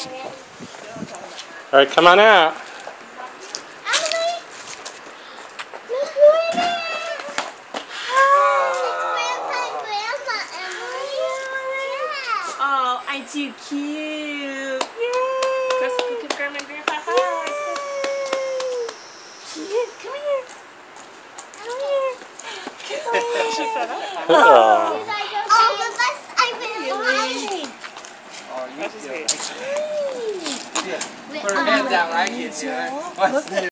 All right, come on out. Oh, aren't you cute? Yay! Let's give Grandma and Grandpa hug. Yeah, come here. Come here. She said, oh. Put her hands out, right, kids?